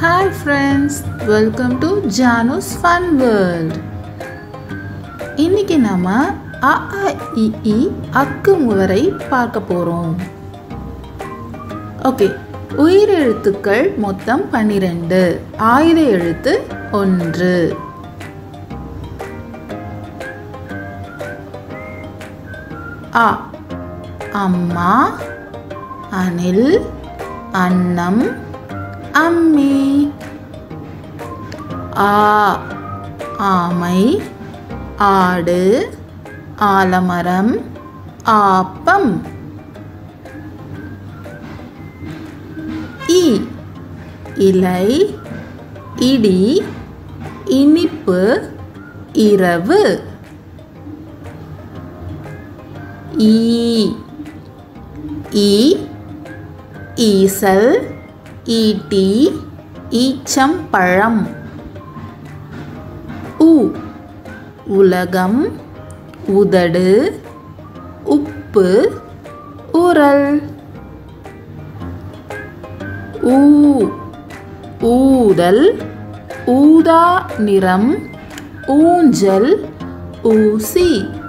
Hi friends, welcome to Janu's Fun World. இன்னைக்கு நாம அ ஆ இ ஈ அக்கு முவரை பார்க்க போறோம். ஓகே, உயிரெழுத்துக்கள் மொத்தம் 12, ஆயுத எழுத்து 1. அ அம்மா, அணில், அன்னம், அம்மி. ஆ ஆமை, ஆடு, ஆலமரம், ஆப்பம். இ இலை, இடி, இனிப்பு, இரவு. ஈ ஈ ஈசல், ஈட்டி, ஈச்சம்பழம். உ உலகம், உதடு, உப்பு, உரல். ஊ ஊதல், ஊதா நிறம், ஊஞ்சல், ஊசி.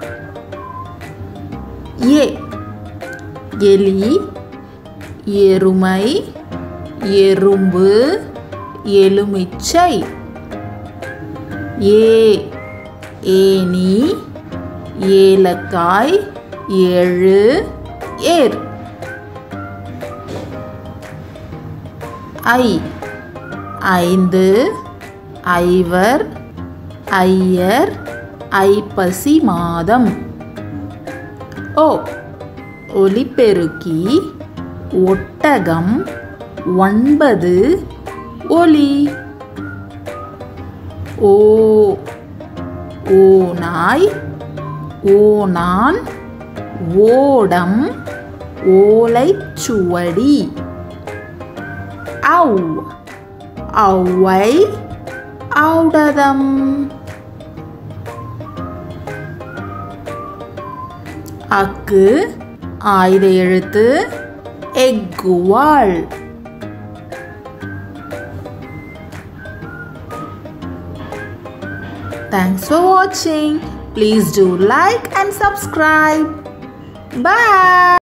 ஏ எலி, எருமை, எறும்பு, எலுமிச்சை. ஏ ஏனி, ஏலக்காய், ஏழு, ஏர். ஐ ஐந்து, ஐவர், ஐயர், ஐப்பசி மாதம். ஓ ஒலிபெருக்கி, ஒட்டகம், 9, ஒலி. ஓ ஓநாய், ஓணான், ஓடம், ஓலைச்சுவடி. ஔ ஔவை, ஔடதம். அக்கு ஆயுத எழுத்து, எக்குவாள். Thanks for watching. Please do like and subscribe. Bye.